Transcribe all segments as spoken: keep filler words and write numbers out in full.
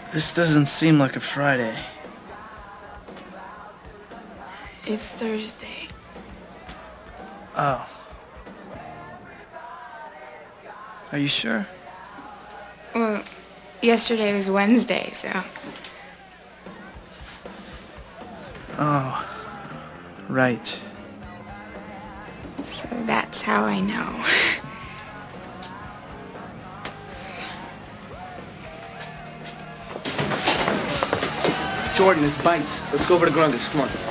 This doesn't seem like a Friday. It's Thursday. Oh. Are you sure? Well, yesterday was Wednesday, so... Oh. Right. So that's how I know. Jordan, it's Bites. Let's go over to Grungus. Come on.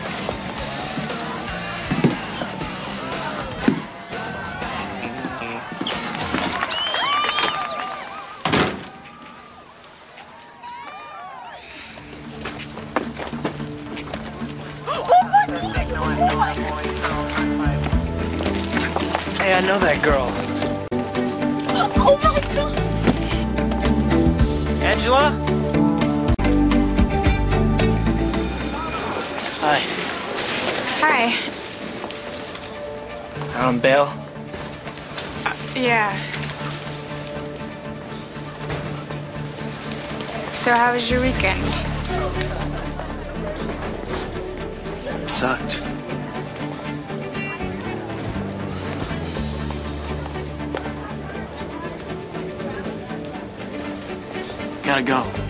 Hey, I know that girl. Oh my God! Angela? Hi. Hi. Out on bail? Uh, yeah. So how was your weekend? Sucked. Gotta go.